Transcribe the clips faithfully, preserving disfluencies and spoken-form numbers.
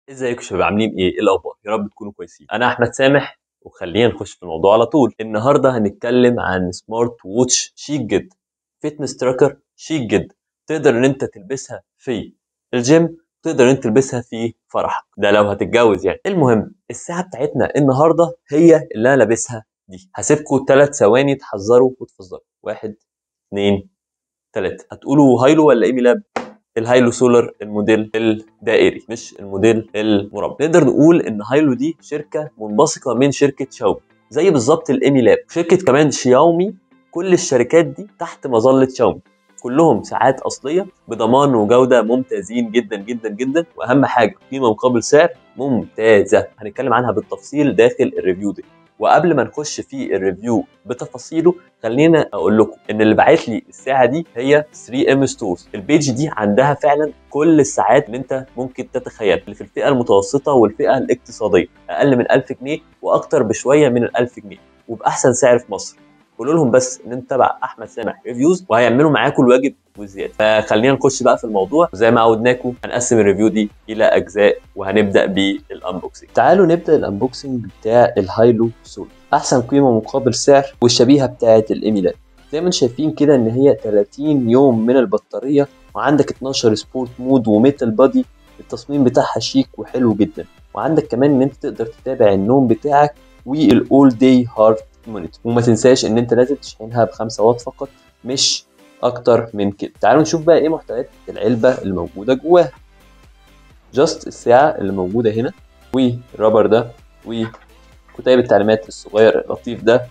ازيكم يا شباب؟ عاملين ايه؟ ايه الاخبار؟ يا رب تكونوا كويسين. انا احمد سامح، وخلينا نخش في الموضوع على طول. النهارده هنتكلم عن سمارت ووتش شيك جدا، فيتنس تراكر شيك جدا، تقدر ان انت تلبسها في الجيم، تقدر ان انت تلبسها في فرحك، ده لو هتتجوز يعني. المهم الساعه بتاعتنا النهارده هي اللي انا لابسها دي. هسيبكم ثلاث ثواني تحذروا وتفزروا. واحد، اتنين، تلاته. هتقولوا هايلو ولا ايمي لاب؟ الهايلو سولار الموديل الدائري مش الموديل المربع. نقدر نقول ان هايلو دي شركه منبثقه من شركه شاومي، زي بالظبط الايمي لاب، شركه كمان شاومي. كل الشركات دي تحت مظله شاومي، كلهم ساعات اصليه بضمان وجوده ممتازين جدا جدا جدا، واهم حاجه قيمه مقابل سعر ممتازه. هنتكلم عنها بالتفصيل داخل الريفيو دي. وقبل ما نخش في الريفيو بتفاصيله، خلينا اقول لكم ان اللي باعت لي الساعه دي هي ثري ام ستورز. البيج دي عندها فعلا كل الساعات اللي انت ممكن تتخيل، اللي في الفئه المتوسطه والفئه الاقتصاديه، اقل من ألف جنيه واكتر بشويه من ال ألف جنيه، وباحسن سعر في مصر. قولوا لهم بس ان انت تبع احمد سامح ريفيوز وهيعملوا معاكم الواجب والزياده. فخلينا نخش بقى في الموضوع، وزي ما عودناكم هنقسم الريفيو دي الى اجزاء، وهنبدا بالانبوكسنج. تعالوا نبدا الانبوكسنج بتاع الهايلو سولار، احسن قيمه مقابل سعر، والشبيهه بتاعه الايمي لاب. زي ما انتم شايفين كده ان هي ثلاثين يوم من البطاريه، وعندك اتناشر سبورت مود وميتال بادي. التصميم بتاعها شيك وحلو جدا، وعندك كمان ان انت تقدر تتابع النوم بتاعك والاول داي هارت مونيتور. وما تنساش ان انت لازم تشحنها ب خمسة واط فقط، مش اكتر من كده. تعالوا نشوف بقى ايه محتويات العلبه اللي موجوده جواها. جاست الساعه اللي موجوده هنا، والرابر ده، وكتيب التعليمات الصغير اللطيف ده،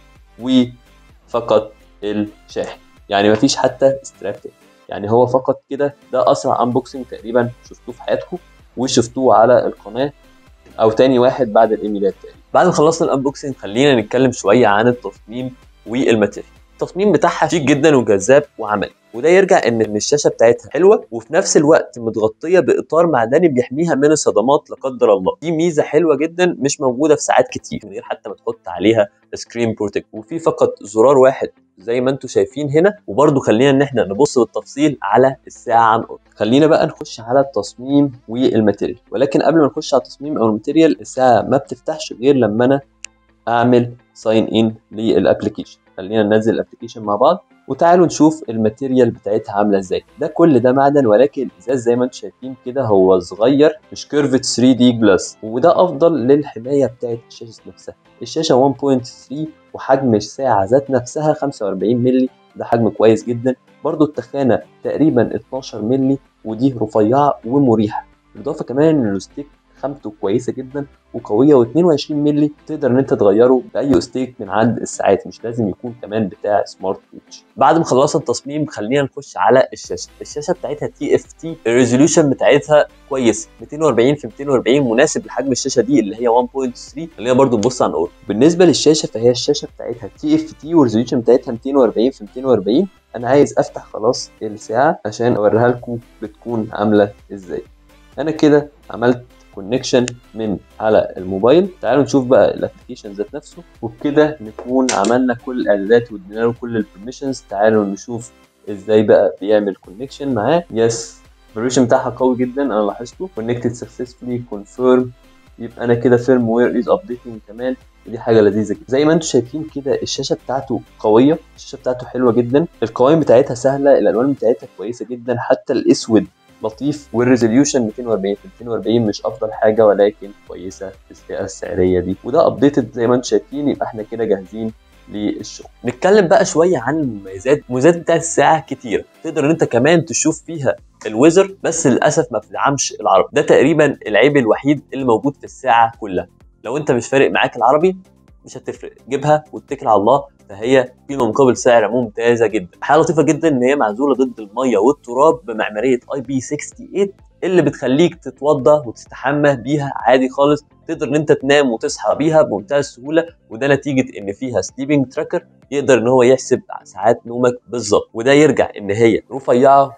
وفقط الشاحن. يعني مفيش حتى ستراب، يعني هو فقط كده. ده اسرع انبوكسنج تقريبا شفتوه في حياتكم، وشفتوه على القناه، او تاني واحد بعد الايميلات تقريبا. بعد ما خلصنا الانبوكسنج خلينا نتكلم شويه عن التصميم والماتيريال. التصميم بتاعها شيك جدا وجذاب وعملي، وده يرجع ان الشاشه بتاعتها حلوه، وفي نفس الوقت متغطيه باطار معدني بيحميها من الصدمات لا قدر الله. دي ميزه حلوه جدا مش موجوده في ساعات كتير، من غير حتى ما تحط عليها سكرين بروتكت. وفي فقط زرار واحد زي ما انتم شايفين هنا. وبرده خلينا ان احنا نبص بالتفصيل على الساعه عن قرب. خلينا بقى نخش على التصميم والماتيريال، ولكن قبل ما نخش على التصميم او الماتيريال، الساعه ما بتفتحش غير لما انا اعمل ساين ان للابلكيشن. خلينا ننزل الابلكيشن مع بعض، وتعالوا نشوف الماتيريال بتاعتها عامله ازاي. ده كل ده معدن، ولكن الازاز زي ما انتم شايفين كده هو صغير، مش كيرفت ثري دي جلاس، وده افضل للحمايه بتاعت الشاشه نفسها. الشاشه واحد فاصلة ثلاثة، وحجم الساعه ذات نفسها خمسة وأربعين مللي، ده حجم كويس جدا. برضو التخانه تقريبا اتناشر مللي، ودي رفيعه ومريحه. بالاضافه كمان ان الستيك خامته كويسه جدا وقويه، واتنين وعشرين مللي تقدر ان انت تغيره باي ستيك من عند الساعات، مش لازم يكون كمان بتاع سمارت ووتش. بعد ما خلصنا التصميم خلينا نخش على الشاشه. الشاشه بتاعتها تي اف تي، الريزوليوشن بتاعتها كويس، ميتين وأربعين في ميتين وأربعين، مناسب لحجم الشاشه دي اللي هي واحد فاصلة ثلاثة. خلينا برده نبص عن قرب. بالنسبه للشاشه فهي الشاشه بتاعتها تي اف تي، والريزوليوشن بتاعتها ميتين وأربعين في ميتين وأربعين. انا عايز افتح خلاص الساعه عشان اوريها لكم بتكون عامله ازاي. انا كده عملت كونكشن من على الموبايل. تعالوا نشوف بقى الابلكيشن ذات نفسه، وبكده نكون عملنا كل الاعدادات وادينا له كل البرميشنز. تعالوا نشوف ازاي بقى بيعمل كونكشن معاه. يس، الفيرجن بتاعها قوي جدا، انا لاحظته. كونكتد سكسسفولي كونفيرم، يبقى انا كده فيرم وير از ابديتنج كمان، ودي حاجه لذيذه جدا. زي ما انتم شايفين كده الشاشه بتاعته قويه، الشاشه بتاعته حلوه جدا، القوائم بتاعتها سهله، الالوان بتاعتها كويسه جدا، حتى الاسود لطيف، والريزوليوشن ميتين وأربعين في ميتين وأربعين مش افضل حاجه، ولكن كويسه في الفئه السعريه دي. وده ابديتد زي ما انتم شايفين، يبقى احنا كده جاهزين للشغل. نتكلم بقى شويه عن المميزات. المميزات بتاعت الساعه كتيره، تقدر ان انت كمان تشوف فيها الويزر، بس للاسف ما بتدعمش العربي. ده تقريبا العيب الوحيد اللي موجود في الساعه كلها. لو انت مش فارق معاك العربي مش هتفرق، جيبها واتكل على الله. فهي قيمه مقابل سعر ممتازه جدا. حاجه لطيفه جدا ان هي معزوله ضد الميه والتراب بمعماريه اي بي ثمانية وستين، اللي بتخليك تتوضى وتستحمى بيها عادي خالص. تقدر ان انت تنام وتصحى بيها بمنتهى السهوله، وده نتيجه ان فيها سليبنج تراكر يقدر ان هو يحسب ساعات نومك بالظبط. وده يرجع ان هي رفيعه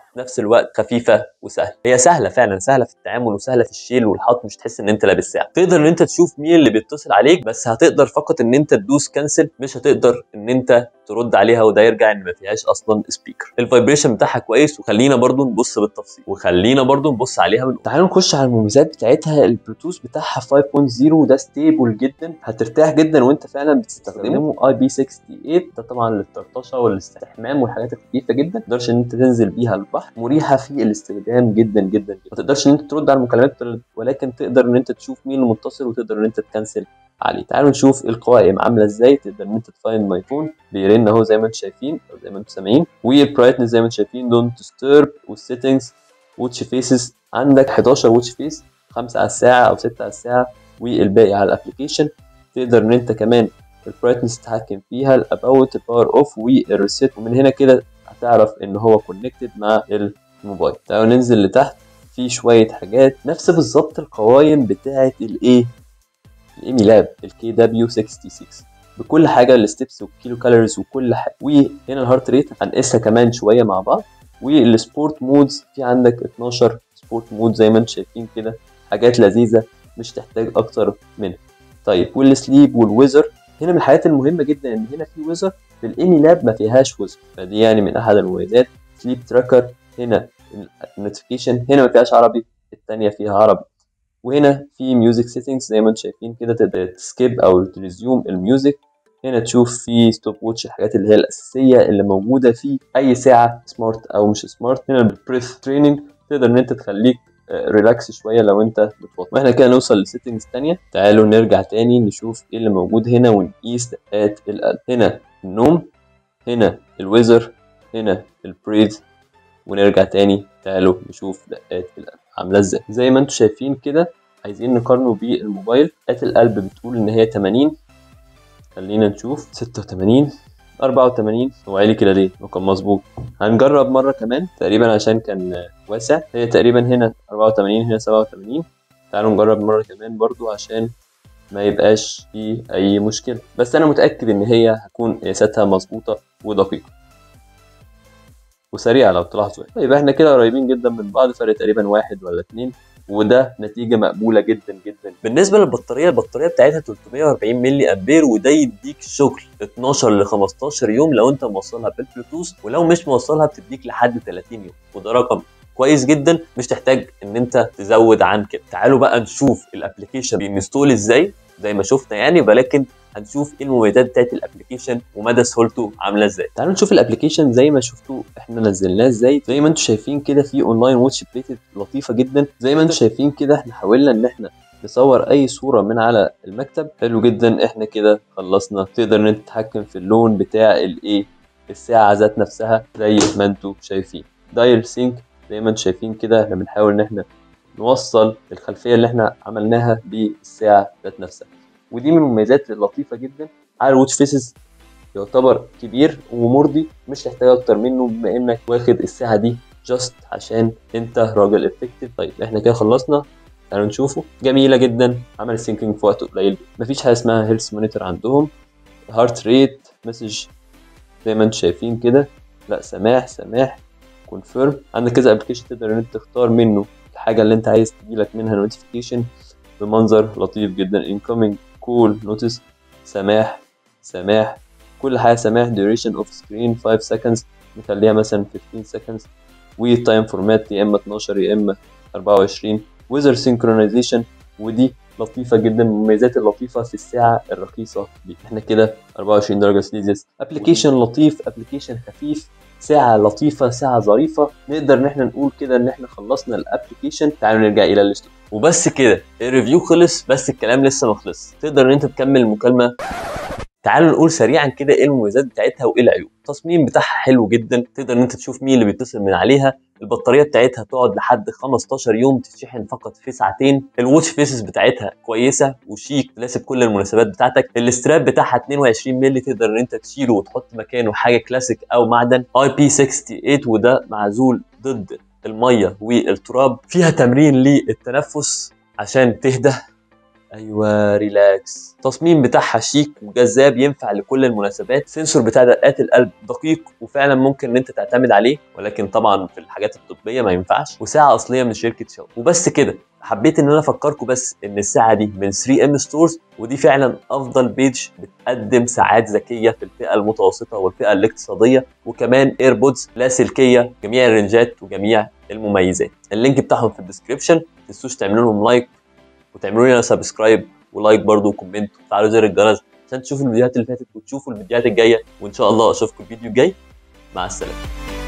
في نفس الوقت خفيفه وسهله. هي سهله فعلا، سهله في التعامل وسهله في الشيل والحط، مش تحس ان انت لابس ساعه. تقدر ان انت تشوف مين اللي بيتصل عليك، بس هتقدر فقط ان انت تدوس كانسل، مش هتقدر ان انت ترد عليها، وده يرجع ان ما فيهاش اصلا سبيكر. الفايبريشن بتاعها كويس، وخلينا برضو نبص بالتفصيل، وخلينا برضو نبص عليها من. تعالوا نخش على المميزات بتاعتها. البلوتوث بتاعها خمسة نقطة صفر، ده ستيبل جدا، هترتاح جدا وانت فعلا بتستخدمه. اي بي ثمانية وستين ده طبعا للطرطشه والاستحمام والحاجات الخفيفه جدا، ما تقدرش ان انت تنزل بيها البحر، مريحه في الاستخدام جدا جدا جدا. ما تقدرش ان انت ترد على المكالمات، ولكن تقدر ان انت تشوف مين المتصل وتقدر ان انت تكنسل عليه. تعالوا نشوف القوائم عامله ازاي. تقدر ان انت تفايند ماي فون، بيرن اهو زي ما انتم شايفين او زي ما انتم سامعين، والبرايتنس زي ما انتم شايفين، دونت ديسترب، والسيتنجز، واتش فيسز، عندك حداشر واتش فيس، خمسة على الساعه او ستة على الساعه، والباقي على الابلكيشن. تقدر ان انت كمان البرايتنس تتحكم فيها، الاباوت، الباور اوف، والريسيت، ومن هنا كده هتعرف ان هو كونكتد مع الموبايل. تعالوا ننزل لتحت، في شويه حاجات نفس بالظبط القوائم بتاعه الايه الايمي لاب الكي دبليو ستة وستين بكل حاجه، الستبس والكيلو كالوريز وكل حاجه. وهنا الهارت ريت هنقيسها كمان شويه مع بعض. والسبورت مودز، في عندك اتناشر سبورت مود زي ما انتم شايفين كده، حاجات لذيذه مش تحتاج اكتر منها. طيب والسليب والويزر، هنا من الحاجات المهمه جدا ان هنا في ويزر، في الايمي لاب ما فيهاش ويزر، فدي يعني من احد المميزات. سليب تراكر، هنا النوتيفيكيشن هنا ما فيهاش عربي، الثانيه فيها عربي. وهنا في ميوزك سيتنجز زي ما انتم شايفين كده، تقدر تسكيب او تريزيوم الميوزك. هنا تشوف في ستوب ووتش، الحاجات اللي هي الاساسيه اللي موجوده في اي ساعه سمارت او مش سمارت. هنا البريث تريننج، تقدر ان انت تخليك ريلاكس شويه لو انت بتوتر. واحنا كده نوصل لسيتنجز ثانيه. تعالوا نرجع تاني نشوف ايه اللي موجود هنا ونقيس دقات القلب. هنا النوم، هنا الويزر، هنا البريث، ونرجع تاني. تعالوا نشوف دقات القلب عامله ازاي. زي ما انتم شايفين كده، عايزين نقارنه بالموبايل. دقات القلب بتقول ان هي تمانين، خلينا نشوف ستة وتمانين، أربعة وتمانين. هو عالي كده ليه؟ هو كان مظبوط. هنجرب مره كمان تقريبا عشان كان واسع. هي تقريبا هنا أربعة وتمانين، هنا سبعة وتمانين. تعالوا نجرب مره كمان برضو عشان ما يبقاش فيه اي مشكله، بس انا متاكد ان هي هتكون قياساتها مظبوطه ودقيقه وسريعه لو تلاحظوا. طيب احنا كده قريبين جدا من بعض، فرق تقريبا واحد ولا اتنين، وده نتيجه مقبوله جدا جدا. بالنسبه للبطاريه، البطاريه بتاعتها تلتمية وأربعين ملي امبير، وده يديك شغل اتناشر ل خمستاشر يوم لو انت موصلها بالبلوتوث، ولو مش موصلها بتديك لحد تلاتين يوم، وده رقم كويس جدا، مش تحتاج ان انت تزود عن كده. تعالوا بقى نشوف الابلكيشن بينستول ازاي زي ما شفنا يعني، ولكن هنشوف ايه المميزات بتاعت الابلكيشن ومدى سهولته عامله ازاي. تعالوا نشوف الابلكيشن زي ما شفتوا احنا نزلناه ازاي. زي ما انتم شايفين كده في اونلاين واتش بليتد لطيفه جدا. زي ما انتم شايفين كده احنا حاولنا ان احنا نصور اي صوره من على المكتب. حلو جدا، احنا كده خلصنا. تقدر ان انت تتحكم في اللون بتاع الايه الساعه ذات نفسها زي ما انتم شايفين. دايل سينك زي ما انتم شايفين كده، احنا بنحاول ان احنا نوصل الخلفيه اللي احنا عملناها بالساعه ذات نفسها، ودي من المميزات اللطيفه جدا. على الواتش فيسز يعتبر كبير ومرضي، مش هتحتاج اكتر منه بما انك واخد الساعه دي جاست عشان انت راجل افكتيف. طيب احنا كده خلصنا، تعالوا نشوفه. جميله جدا، عمل سينكينج في وقت قليل، مفيش حاجه اسمها هيلث مونيتور عندهم. هارت ريت، مسج زي ما انتم شايفين كده، لا سماح سماح، كونفيرم. عندك كذا ابلكيشن تقدر ان انت تختار منه الحاجه اللي انت عايز تجيلك منها نوتيفيكيشن بمنظر لطيف جدا. incoming كول نوتس، سماح سماح، كل حاجه سماح. duration of screen خمسة seconds، نخليها مثلا خمستاشر seconds. وتايم فورمات يا اما اتناشر يا اما أربعة وعشرين. weather synchronization، ودي لطيفه جدا، من المميزات اللطيفه في الساعه الرخيصه دي. احنا كده أربعة وعشرين درجه سليزيوس. ابلكيشن لطيف، ابلكيشن خفيف، ساعه لطيفه، ساعه ظريفه. نقدر ان احنا نقول كده ان احنا خلصنا الابلكيشن. تعالوا نرجع الى الاستوديو وبس كده. الريفيو خلص، بس الكلام لسه ما خلص. تقدر ان انت تكمل المكالمه. تعالوا نقول سريعا كده ايه المميزات بتاعتها وايه العيوب. التصميم بتاعها حلو جدا، تقدر ان انت تشوف مين اللي بيتصل من عليها. البطاريه بتاعتها تقعد لحد خمستاشر يوم، تتشحن فقط في ساعتين. الواتش فيسز بتاعتها كويسه وشيك، تناسب كل المناسبات بتاعتك. الاستراب بتاعها اتنين وعشرين مللي، تقدر ان انت تشيله وتحط مكانه حاجه كلاسيك او معدن. اي بي ستة وستين، وده معزول ضد الميه والتراب. فيها تمرين للتنفس عشان تهدى. ايوه ريلاكس. التصميم بتاعها شيك وجذاب، ينفع لكل المناسبات. سنسور بتاع دقات القلب دقيق وفعلا ممكن ان انت تعتمد عليه، ولكن طبعا في الحاجات الطبيه ما ينفعش. وساعه اصليه من شركه شاومي. وبس كده. حبيت ان انا افكركم بس ان الساعه دي من ثري ام ستورز، ودي فعلا افضل بيج بتقدم ساعات ذكيه في الفئه المتوسطه والفئه الاقتصاديه، وكمان ايربودز لاسلكيه جميع الرنجات وجميع المميزات. اللينك بتاعهم في الديسكربشن. ما تنسوش تعملوا لهم لايك وتعملوا لنا سبسكرايب ولايك برضو وكومنت وتفعلوا زر الجرس عشان تشوفوا الفيديوهات اللي فاتت وتشوفوا الفيديوهات الجايه. وان شاء الله اشوفكم الفيديو الجاي. مع السلامه.